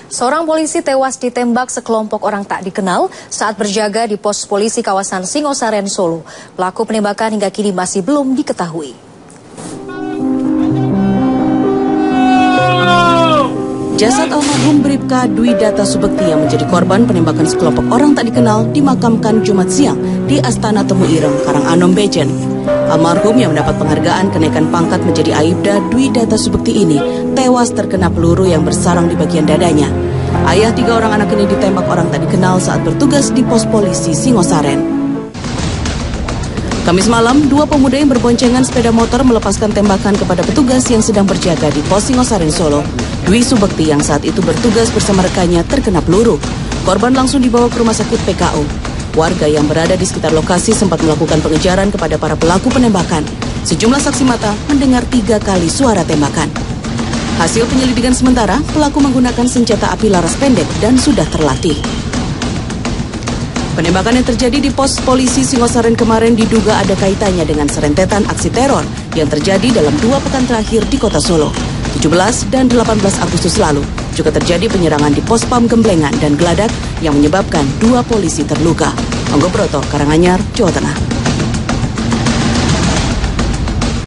Seorang polisi tewas ditembak sekelompok orang tak dikenal saat berjaga di pos polisi kawasan Singosaren, Solo. Pelaku penembakan hingga kini masih belum diketahui. Jasad almarhum Bribka Dwi Data Subekti yang menjadi korban penembakan sekelompok orang tak dikenal dimakamkan Jumat siang di Astana Temu Ireng, Karanganom, Bejen. Almarhum yang mendapat penghargaan kenaikan pangkat menjadi Aibda Dwi Data Subekti ini tewas terkena peluru yang bersarang di bagian dadanya. Ayah 3 orang anak ini ditembak orang tak dikenal saat bertugas di pos polisi Singosaren. Kamis malam, 2 pemuda yang berboncengan sepeda motor melepaskan tembakan kepada petugas yang sedang berjaga di pos Singosaren, Solo. Dwi Subekti yang saat itu bertugas bersama rekannya terkena peluru. Korban langsung dibawa ke rumah sakit PKU. Warga yang berada di sekitar lokasi sempat melakukan pengejaran kepada para pelaku penembakan. Sejumlah saksi mata mendengar 3 kali suara tembakan. Hasil penyelidikan sementara, pelaku menggunakan senjata api laras pendek dan sudah terlatih. Penembakan yang terjadi di pos polisi Singosaren kemarin diduga ada kaitannya dengan serentetan aksi teror yang terjadi dalam 2 pekan terakhir di kota Solo. 17 dan 18 Agustus lalu juga terjadi penyerangan di pos Pam Gemblengan dan Geladak yang menyebabkan 2 polisi terluka. Anggo Broto, Karanganyar, Jawa Tengah.